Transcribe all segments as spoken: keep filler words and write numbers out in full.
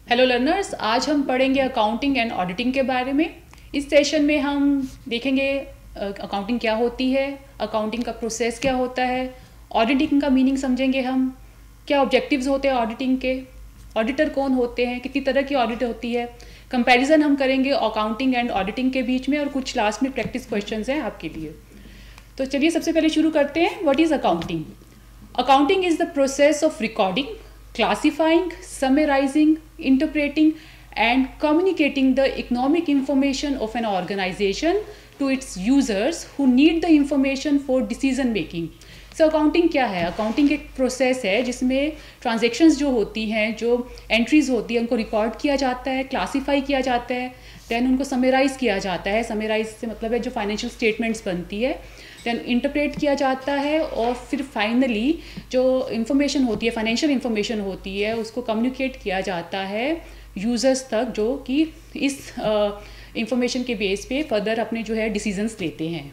Hello learners, आज हम पढ़ेंगे अकाउंटिंग एंड ऑडिटिंग के बारे में। इस सेशन में हम देखेंगे अकाउंटिंग क्या होती है, अकाउंटिंग का प्रोसेस क्या होता है, ऑडिटिंग का मीनिंग समझेंगे हम, क्या ऑब्जेक्टिव्स होते हैं ऑडिटिंग के, ऑडिटर कौन होते हैं, कितनी तरह की ऑडिट होती है, कंपैरिजन हम करेंगे अकाउंटिंग एंड ऑडिटिंग के बीच में, और कुछ लास्ट में प्रैक्टिस क्वेश्चंस हैं आपके लिए। तो चलिए सबसे पहले शुरू करते हैं। What is accounting? Accounting is the process of recording, classifying, summarizing, interpreting, and communicating the economic information of an organization to its users who need the information for decision making. So accounting क्या है? Accounting एक process है जिसमें transactions जो होती हैं, जो entries होती हैं, उनको रिकॉर्ड किया जाता है, क्लासीफाई किया जाता है, दैन उनको समराइज़ किया जाता है। समराइज से मतलब है जो फाइनेंशियल स्टेटमेंट्स बनती है, दैन इंटरप्रेट किया जाता है, और फिर फाइनली जो इन्फॉर्मेशन होती है, फाइनेंशियल इन्फॉर्मेशन होती है, उसको कम्युनिकेट किया जाता है यूज़र्स तक, जो कि इस इंफॉर्मेशन uh, के बेस पे फर्दर अपने जो है डिसीजंस लेते हैं।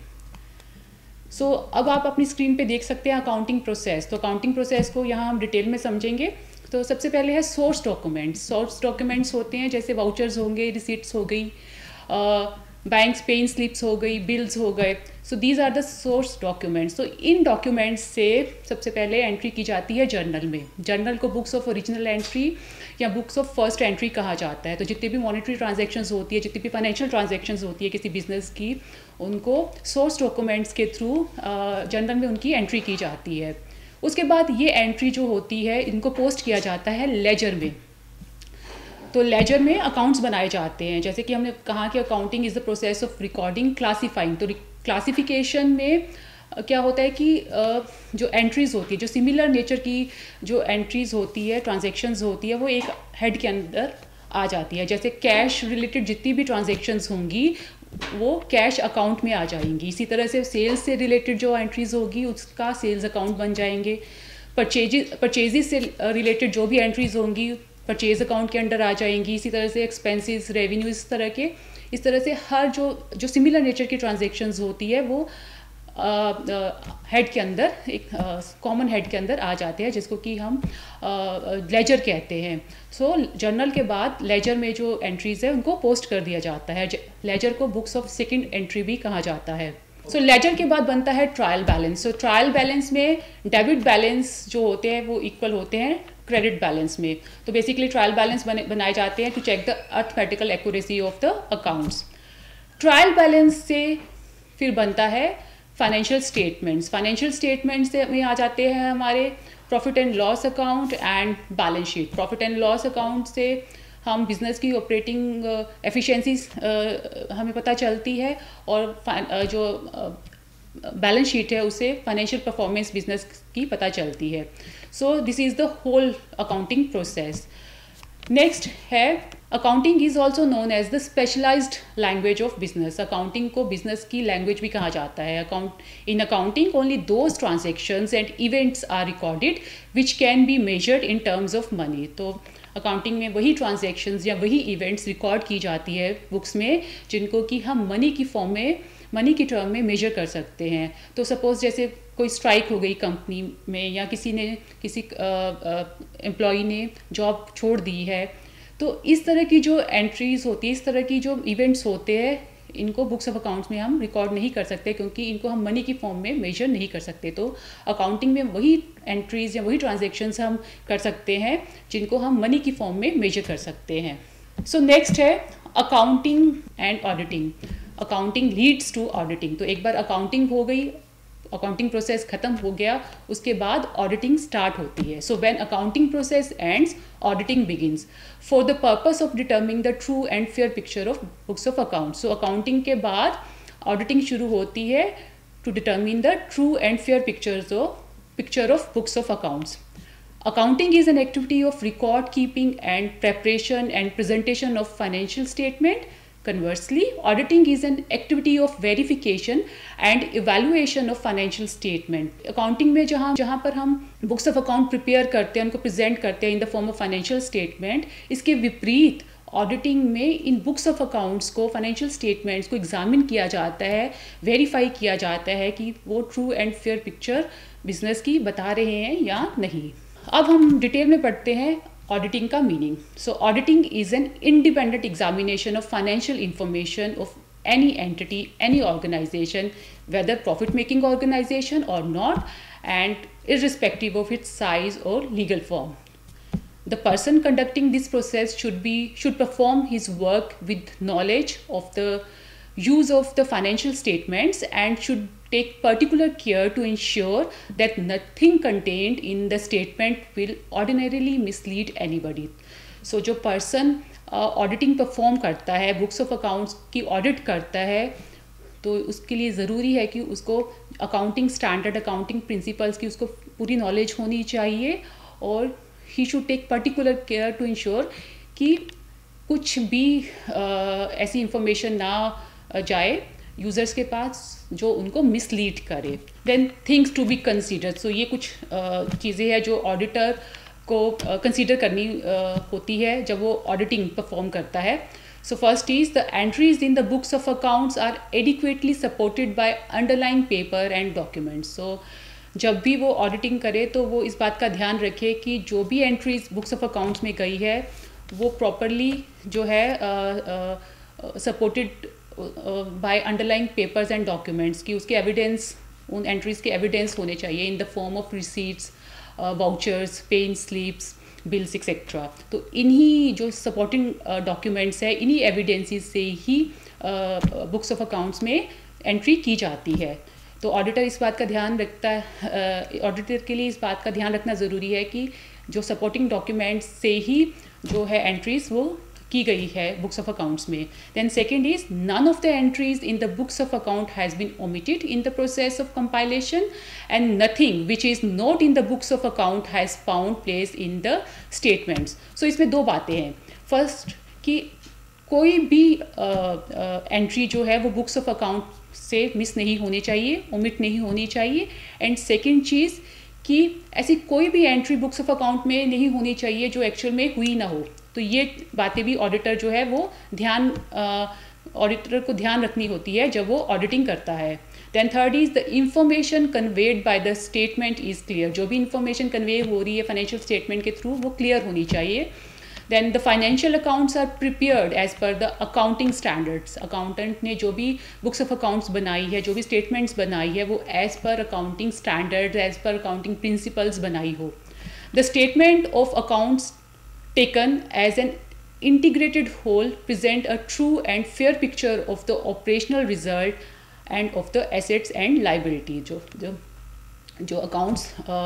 सो so, अब आप अपनी स्क्रीन पे देख सकते हैं अकाउंटिंग प्रोसेस। तो अकाउंटिंग प्रोसेस को यहाँ हम डिटेल में समझेंगे। तो सबसे पहले है सोर्स डॉक्यूमेंट्स। सोर्स डॉक्यूमेंट्स होते हैं जैसे वाउचर्स होंगे, रिसीट्स हो गई, बैंक्स पेइंग स्लिप्स हो गई, बिल्स हो गए। So these are the source documents. तो इन डॉक्यूमेंट्स से सबसे पहले एंट्री की जाती है जर्नल में। जर्नल को बुक्स ऑफ ओरिजिनल एंट्री या बुक्स ऑफ फर्स्ट एंट्री कहा जाता है। तो जितनी भी मॉनेटरी ट्रांजैक्शंस होती है, जितनी भी फाइनेंशियल ट्रांजैक्शंस होती है किसी बिजनेस की, उनको सोर्स डॉक्यूमेंट्स के थ्रू जर्नल में उनकी एंट्री की जाती है। उसके बाद ये एंट्री जो होती है, इनको पोस्ट किया जाता है लेजर में। तो लेजर में अकाउंट्स बनाए जाते हैं। जैसे कि हमने कहा कि accounting is the process of recording, classifying. तो क्लासिफिकेशन में क्या होता है कि जो एंट्रीज़ होती है, जो सिमिलर नेचर की जो एंट्रीज़ होती है, ट्रांजैक्शंस होती है, वो एक हेड के अंदर आ जाती है। जैसे कैश रिलेटेड जितनी भी ट्रांजैक्शंस होंगी वो कैश अकाउंट में आ जाएंगी। इसी तरह से सेल्स से रिलेटेड जो एंट्रीज़ होगी उसका सेल्स अकाउंट बन जाएंगे। परचेज परचेजेस से रिलेटेड जो भी एंट्रीज़ होंगी परचेज अकाउंट के अंडर आ जाएंगी। इसी तरह से एक्सपेंसेस, रेवेन्यू, इस तरह के इस तरह से हर जो जो सिमिलर नेचर की ट्रांजैक्शंस होती है वो हेड के अंदर, एक कॉमन हेड के अंदर आ जाते हैं, जिसको कि हम लेजर कहते हैं। सो so, जर्नल के बाद लेजर में जो एंट्रीज़ है उनको पोस्ट कर दिया जाता है। लेजर को बुक्स ऑफ सेकंड एंट्री भी कहा जाता है। सो so, लेजर के बाद बनता है trial balance. So trial balance में डेबिट बैलेंस जो होते हैं वो इक्वल होते हैं क्रेडिट बैलेंस में। तो बेसिकली ट्रायल बैलेंस बने बनाए जाते हैं to check the arithmetical accuracy of the accounts. Trial balance से फिर बनता है फाइनेंशियल स्टेटमेंट्स। फाइनेंशियल स्टेटमेंट्स से में आ जाते हैं हमारे profit and loss account and balance sheet. Profit and loss account से हम बिज़नेस की ऑपरेटिंग एफिशिएंसीज हमें पता चलती है, और uh, जो बैलेंस uh, शीट है उससे फाइनेंशियल परफॉर्मेंस बिजनेस की पता चलती है। So this is the whole accounting process. Next है accounting is also known as the specialised language of business. Accounting को बिजनेस की लैंग्वेज भी कहा जाता है। Account in accounting only those transactions and events are recorded which can be measured in terms of money. तो accounting में वही transactions या वही इवेंट्स रिकॉर्ड की जाती है बुक्स में जिनको कि हम मनी की फॉर्म में, मनी की टर्म में मेजर कर सकते हैं। तो सपोज जैसे कोई स्ट्राइक हो गई कंपनी में, या किसी ने किसी एम्प्लॉई ने जॉब छोड़ दी है, तो इस तरह की जो एंट्रीज़ होती है, इस तरह की जो इवेंट्स होते हैं, इनको बुक्स ऑफ अकाउंट्स में हम रिकॉर्ड नहीं कर सकते, क्योंकि इनको हम मनी की फॉर्म में मेजर नहीं कर सकते। तो अकाउंटिंग में वही एंट्रीज़ या वही ट्रांजैक्शंस हम कर सकते हैं जिनको हम मनी की फॉर्म में मेजर कर सकते हैं। सो नेक्स्ट है accounting and auditing. Accounting leads to auditing. तो एक बार अकाउंटिंग हो गई, अकाउंटिंग प्रोसेस खत्म हो गया, उसके बाद ऑडिटिंग स्टार्ट होती है। So when accounting process ends, auditing begins for the purpose of determining the true and fair picture of books of accounts. So accounting के बाद ऑडिटिंग शुरू होती है to determine the true and fair pictures of picture of books of accounts. Accounting is an activity of record keeping and preparation and presentation of financial statement. Conversely, auditing is an activity of verification and evaluation of financial statement. Accounting में जहाँ जहाँ पर हम books of account prepare करते हैं, उनको present करते हैं in the form of financial statement, इसके विपरीत ऑडिटिंग में इन बुक्स ऑफ अकाउंट्स को, फाइनेंशियल स्टेटमेंट्स को एग्जामिन किया जाता है, वेरीफाई किया जाता है कि वो true and fair picture business की बता रहे हैं या नहीं। अब हम डिटेल में पढ़ते हैं ऑडिटिंग का meaning. So auditing is an independent examination of financial information of any entity, any organization, whether profit making organization or not, and irrespective of its size or legal form. The person conducting this process should be should perform his work with knowledge of the use of the financial statements and should take particular care to ensure that nothing contained in the statement will ordinarily mislead anybody. So जो person auditing uh, perform करता है, books of accounts की audit करता है, तो उसके लिए ज़रूरी है कि उसको अकाउंटिंग स्टैंडर्ड, अकाउंटिंग प्रिंसिपल्स की उसको पूरी नॉलेज होनी चाहिए और ही should take particular care to ensure कि कुछ भी uh, ऐसी इंफॉर्मेशन ना जाए यूज़र्स के पास जो उनको मिसलीड करे. Then things to be considered. So ये कुछ uh, चीज़ें हैं जो ऑडिटर को कंसीडर uh, करनी uh, होती है जब वो ऑडिटिंग परफॉर्म करता है. So first is the entries in the books of accounts are adequately supported by underlying paper and documents. So जब भी वो ऑडिटिंग करे तो वो इस बात का ध्यान रखे कि जो भी एंट्रीज बुक्स ऑफ अकाउंट्स में गई है वो प्रॉपरली जो है supported by underlying papers and documents, की उसके एविडेंस, उन एंट्रीज के एविडेंस होने चाहिए in the form of receipts, vouchers, pen slips, bills etcetera. तो इन्हीं जो सपोर्टिंग डॉक्यूमेंट्स है, इन्हीं एविडेंसेस से ही बुक्स ऑफ अकाउंट्स में एंट्री की जाती है. तो ऑडिटर इस बात का ध्यान रखता है, ऑडिटर के लिए इस बात का ध्यान रखना ज़रूरी है कि जो सपोर्टिंग डॉक्यूमेंट्स से ही जो है एंट्रीज वो की गई है बुक्स ऑफ अकाउंट्स में. Then second is none of the entries in the books of account has been omitted in the process of compilation and nothing which is not in the books of account has found place in the statements. So इसमें दो बातें हैं. First कि कोई भी entry uh, uh, जो है वो बुक्स ऑफ अकाउंट से मिस नहीं होनी चाहिए, ओमिट नहीं होनी चाहिए. एंड सेकेंड चीज़ कि ऐसी कोई भी एंट्री बुक्स ऑफ अकाउंट में नहीं होनी चाहिए जो एक्चुअल में हुई ना हो. तो ये बातें भी ऑडिटर जो है वो ध्यान ऑडिटर uh, को ध्यान रखनी होती है जब वो ऑडिटिंग करता है. Then third is the information conveyed by the statement is clear. जो भी इंफॉर्मेशन कन्वे हो रही है फाइनेंशियल स्टेटमेंट के थ्रू वो क्लियर होनी चाहिए. Then the financial accounts are prepared as per the accounting standards. Accountant ने जो भी बुक्स ऑफ अकाउंट्स बनाई है, जो भी स्टेटमेंट्स बनाई है, वो as per accounting standards, as per accounting principles बनाई हो. The statement of accounts taken as an integrated whole present a true and fair picture of the operational result and of the assets and liability. जो जो जो accounts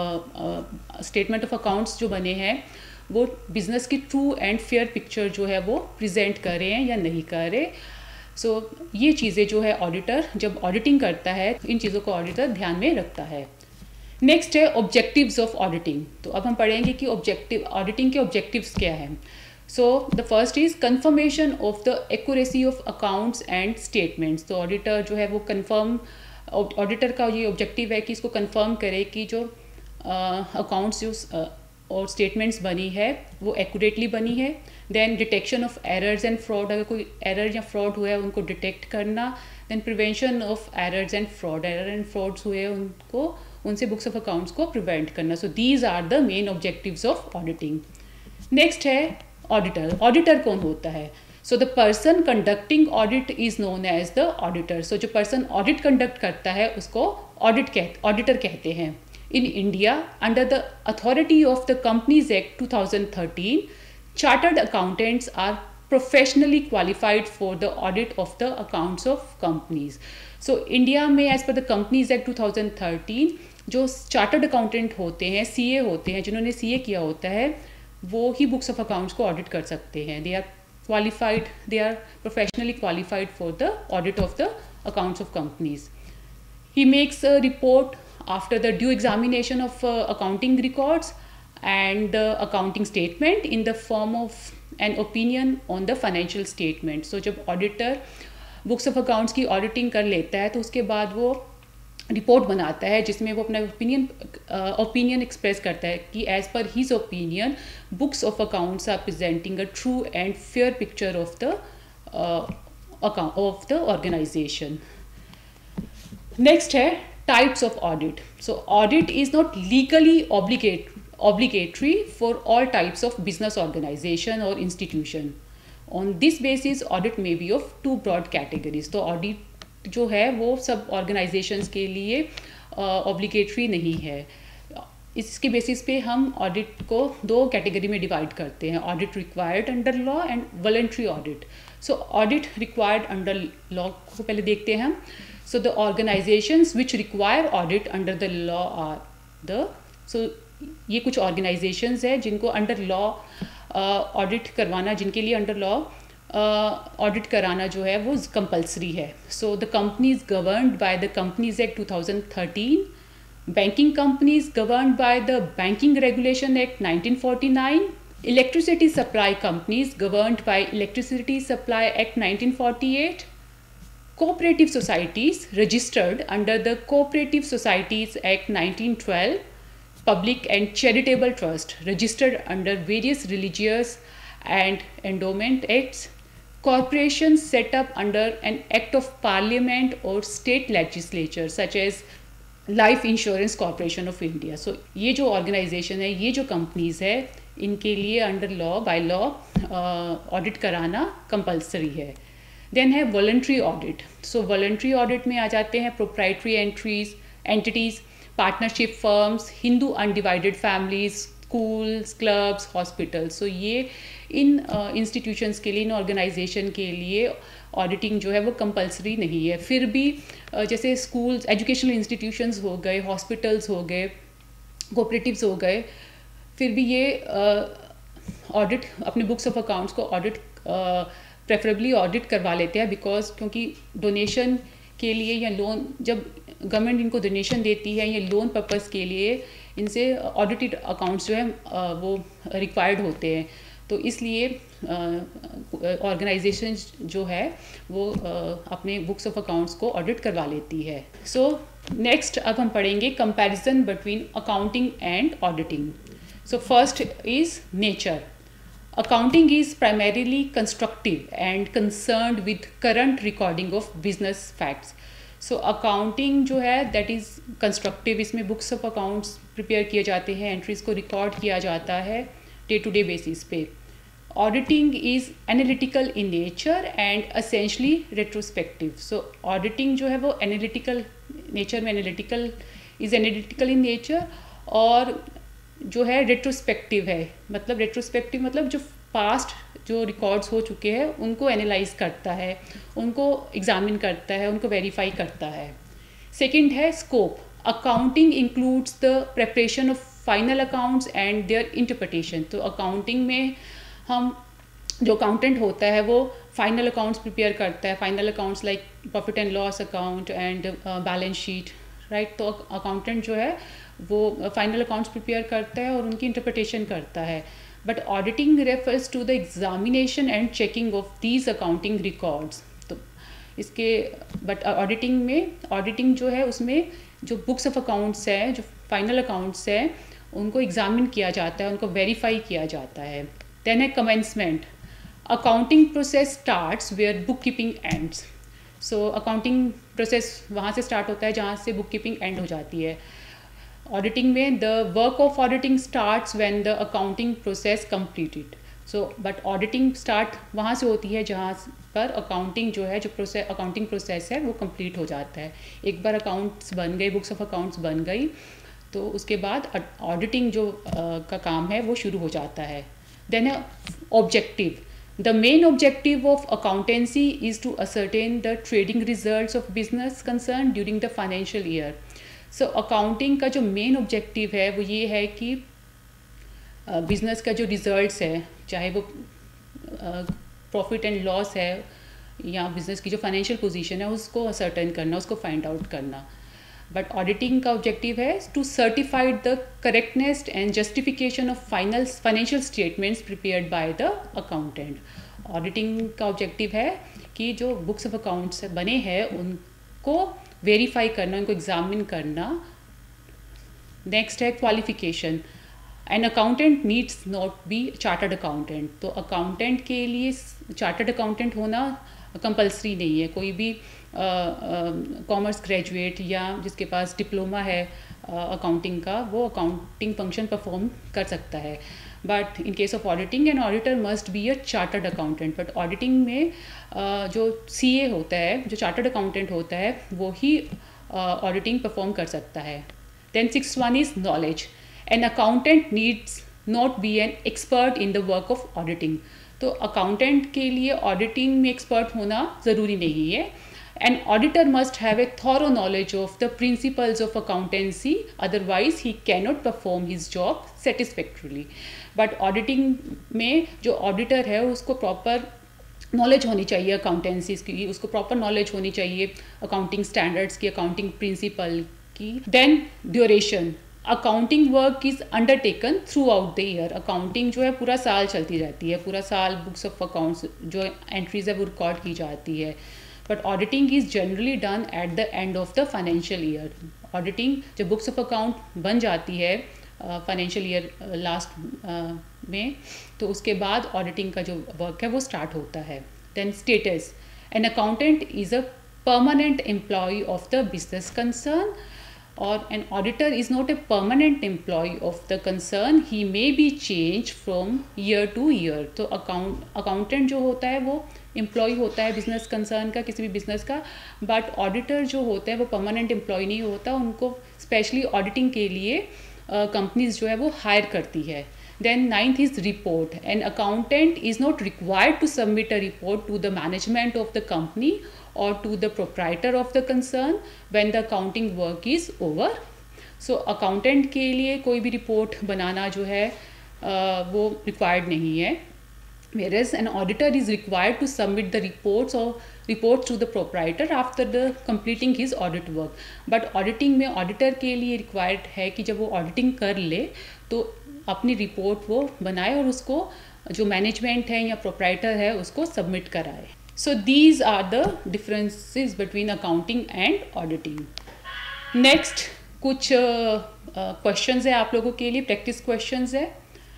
statement of accounts जो बने हैं वो business की ट्रू एंड फेयर पिक्चर जो है वो प्रेजेंट कर रहे हैं या नहीं कर रहे. सो so, ये चीज़ें जो है ऑडिटर जब ऑडिटिंग करता है इन चीज़ों को ऑडिटर ध्यान में रखता है. नेक्स्ट है ऑब्जेक्टिव्स ऑफ ऑडिटिंग. तो अब हम पढ़ेंगे कि ऑब्जेक्टिव ऑडिटिंग के ऑब्जेक्टिव्स क्या हैं. So the first is confirmation of the accuracy of accounts and statements. तो ऑडिटर जो है वो कंफर्म, ऑडिटर का ये ऑब्जेक्टिव है कि इसको कंफर्म करे कि जो अकाउंट्स uh, जो uh, और स्टेटमेंट्स बनी है वो एक्यूरेटली बनी है. Then detection of errors and fraud. अगर कोई एरर या फ्रॉड हुआ है उनको डिटेक्ट करना. Then prevention of errors and fraud. Error and frauds हुए उनको उनसे बुक्स ऑफ अकाउंट्स को प्रिवेंट करना. So these are the main objectives of auditing. Next है ऑडिटर. ऑडिटर कौन होता है? So the person conducting audit is known as the auditor. So जो पर्सन ऑडिट कंडक्ट करता है उसको ऑडिट कह ऑडिटर कहते हैं. In India under the authority of the companies act two thousand thirteen, chartered accountants are professionally qualified for the audit of the accounts of companies. So India में as per the companies act two thousand thirteen जो chartered accountant होते हैं, CA होते हैं, जिन्होंने CA किया होता है, वो ही बुक्स ऑफ अकाउंट्स को ऑडिट कर सकते हैं. They are qualified, they are professionally qualified for the audit of the accounts of companies. He makes a report after the due examination of uh, accounting records and the accounting statement in the form of an opinion on the financial statement. So जब auditor books of accounts की auditing कर लेता है तो उसके बाद वो report बनाता है जिसमें वो अपना ओपिनियन ओपिनियन एक्सप्रेस करता है कि as per his opinion books of accounts are presenting a true and fair picture of the account of the organization. Next है types of audit. So audit is not legally obligate obligatory for all types of business organization or institution. On this basis audit may be of two broad categories. तो audit जो है वो सब organizations के लिए obligatory नहीं है. इसके बेसिस पे हम ऑडिट को दो कैटेगरी में डिवाइड करते हैं, audit required under law and voluntary audit. So audit required under law को पहले देखते हैं हम. So the organizations which require audit under the law are the, so ये कुछ ऑर्गेनाइजेशंस है जिनको अंडर लॉ ऑडिट करवाना, जिनके लिए अंडर लॉ ऑडिट कराना जो है वो कंपल्सरी है. So the companies governed by the companies act two thousand thirteen, banking companies governed by the Banking Regulation Act nineteen forty-nine, electricity supply companies governed by Electricity Supply Act nineteen forty-eight, cooperative societies registered under the Cooperative Societies Act nineteen twelve, public and charitable trust registered under various religious and endowment acts, corporations set up under an act of parliament or state legislature such as life insurance corporation of India. So ये जो organisation है, ये जो companies है, इनके लिए under law by law audit कराना compulsory है. देन है voluntary audit. So voluntary audit में आ जाते हैं proprietary entries entities, partnership firms, Hindu undivided families, schools, clubs, hospitals. So ये इन इंस्टीट्यूशंस uh, के लिए, इन ऑर्गेनाइजेशन के लिए ऑडिटिंग जो है वो कंपलसरी नहीं है. फिर भी uh, जैसे स्कूल्स, एजुकेशनल इंस्टीट्यूशंस हो गए, हॉस्पिटल्स हो गए, कोऑपरेटिव्स हो गए, फिर भी ये ऑडिट uh, अपने बुक्स ऑफ अकाउंट्स को ऑडिट प्रेफरेबली ऑडिट करवा लेते हैं. बिकॉज क्योंकि डोनेशन के लिए या लोन, जब गवर्नमेंट इनको डोनेशन देती है या लोन पर्पस के लिए, इनसे ऑडिटेड अकाउंट्स जो है uh, वो रिक्वायर्ड होते हैं. तो इसलिए ऑर्गेनाइजेशन uh, जो है वो uh, अपने बुक्स ऑफ अकाउंट्स को ऑडिट करवा लेती है. सो नेक्स्ट अब हम पढ़ेंगे comparison between accounting and auditing. So first is nature. Accounting is primarily constructive and concerned with current recording of business facts. So accounting जो है दैट इज़ कंस्ट्रक्टिव. इसमें बुक्स ऑफ अकाउंट्स प्रिपेयर किए जाते हैं, entries को record किया जाता है डे टू डे बेसिस पे. Auditing is analytical in nature and essentially retrospective. So auditing जो है वो एनालिटिकल नेचर में, analytical is analytical in nature, और जो है रेट्रोस्पेक्टिव है. मतलब रेट्रोस्पेक्टिव मतलब जो पास्ट जो रिकॉर्ड्स हो चुके हैं उनको एनालाइज करता है, उनको एग्जामिन करता है, उनको वेरीफाई करता है. सेकंड है scope. Accounting includes the preparation of final accounts and their interpretation. तो अकाउंटिंग में हम, जो अकाउंटेंट होता है वो फाइनल अकाउंट्स प्रिपेयर करता है, final accounts like profit and loss account and balance sheet, right. तो अकाउंटेंट जो है वो फाइनल अकाउंट्स प्रिपेयर करता है और उनकी इंटरप्रिटेशन करता है. But auditing refers to the examination and checking of these accounting records. तो इसके बट ऑडिटिंग में, ऑडिटिंग जो है उसमें जो बुक्स ऑफ अकाउंट्स है, जो फाइनल अकाउंट्स है, उनको एग्जामिन किया जाता है, उनको वेरीफाई किया जाता है. देन है commencement. Accounting process starts where book keeping ends. So accounting process वहाँ से स्टार्ट होता है जहाँ से बुक कीपिंग एंड हो जाती है. ऑडिटिंग में the work of auditing starts when the accounting process completed. So but auditing start वहाँ से होती है जहाँ पर अकाउंटिंग जो है, जो प्रोसेस अकाउंटिंग प्रोसेस है वो कंप्लीट हो जाता है. एक बार अकाउंट्स बन गए, बुक्स ऑफ अकाउंट्स बन गई, तो उसके बाद ऑडिटिंग जो uh, का काम है वो शुरू हो जाता है. Then objective. The main objective of accountancy is to ascertain the trading results of business concern during the financial year. So accounting का जो मेन ऑब्जेक्टिव है वो ये है कि बिजनेस uh, का जो रिजल्ट्स है, चाहे वो प्रॉफिट एंड लॉस है या बिजनेस की जो फाइनेंशियल पोजीशन है, उसको असर्टेन करना, उसको फाइंड आउट करना. बट ऑडिटिंग का ऑब्जेक्टिव है to certified the correctness and justification of final financial statements prepared by the accountant. Auditing का ऑब्जेक्टिव है कि जो बुक्स ऑफ अकाउंट्स बने हैं उनको वेरीफाई करना, उनको एग्जामिन करना. नेक्स्ट है qualification. An accountant needs not be chartered accountant. तो अकाउंटेंट के लिए चार्टर्ड अकाउंटेंट होना कंपलसरी नहीं है। कोई भी कॉमर्स ग्रेजुएट या जिसके पास डिप्लोमा है अकाउंटिंग का, वो अकाउंटिंग फंक्शन परफॉर्म कर सकता है। But in case of auditing, an auditor must be a chartered accountant. But auditing में uh, जो सी ए होता है, जो चार्टर्ड अकाउंटेंट होता है, वो ही ऑडिटिंग uh, परफॉर्म कर सकता है। Then six one is knowledge. An accountant needs not be an expert in the work of auditing. तो अकाउंटेंट के लिए ऑडिटिंग में एक्सपर्ट होना ज़रूरी नहीं है। An auditor must have a thorough knowledge of the principles of accountancy, otherwise he cannot perform his job satisfactorily. But auditing में जो auditor है उसको proper नॉलेज होनी चाहिए अकाउंटेंसीज की, उसको प्रॉपर नॉलेज होनी चाहिए अकाउंटिंग स्टैंडर्ड्स की, अकाउंटिंग प्रिंसिपल की। Then duration. Accounting work is undertaken throughout the year. Accounting जो है पूरा साल चलती रहती है, पूरा साल बुक्स ऑफ अकाउंट्स जो एंट्रीज है वो रिकॉर्ड की जाती है। But auditing is generally done at the end of the financial year. Auditing जब बुक्स ऑफ अकाउंट बन जाती है फाइनेंशियल ईयर लास्ट में, तो उसके बाद ऑडिटिंग का जो वर्क है वो स्टार्ट होता है। Then status. An accountant is a permanent employee of the business concern, और an auditor is not a permanent employee of the concern, he may be change from year to year. तो account accountant जो होता है वो employ होता है business concern का, किसी भी बिजनेस का, बट ऑडिटर जो होता है वो परमानेंट एम्प्लॉय नहीं होता, उनको स्पेशली ऑडिटिंग के लिए कंपनीज uh, जो है वो हायर करती है। Then ninth is report. An accountant is not required to submit a report to the management of the company or to the proprietor of the concern when the accounting work is over. So accountant के लिए कोई भी report बनाना जो है uh, वो required नहीं है, whereas an auditor is required to submit the reports or reports to the proprietor after the completing his audit work. But auditing में auditor के लिए required है कि जब वो auditing कर ले तो अपनी रिपोर्ट वो बनाए और उसको जो मैनेजमेंट है या प्रोप्राइटर है उसको सबमिट कराए। So these are the differences between accounting and auditing. Next कुछ क्वेश्चंस uh, uh, है आप लोगों के लिए, प्रैक्टिस क्वेश्चंस है।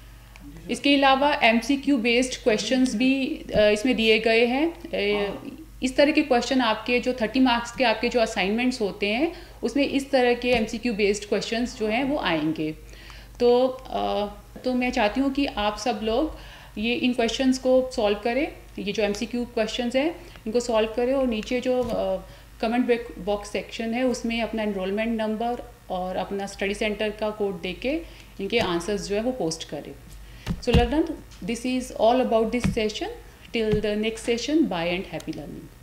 इसके अलावा एमसीक्यू बेस्ड क्वेश्चंस भी uh, इसमें दिए गए हैं। uh, इस तरह के क्वेश्चन आपके जो थर्टी मार्क्स के आपके जो असाइनमेंट्स होते हैं उसमें इस तरह के एमसीक्यू बेस्ड क्वेश्चंस जो हैं वो आएंगे। तो uh, तो मैं चाहती हूँ कि आप सब लोग ये इन क्वेश्चंस को सॉल्व करें। ये जो एमसीक्यू क्वेश्चंस हैं इनको सॉल्व करें और नीचे जो कमेंट बॉक्स सेक्शन है उसमें अपना एनरोलमेंट नंबर और अपना स्टडी सेंटर का कोड देके इनके आंसर्स जो है वो पोस्ट करें। So learner, this is all about this session. Till the next session, bye and happy learning.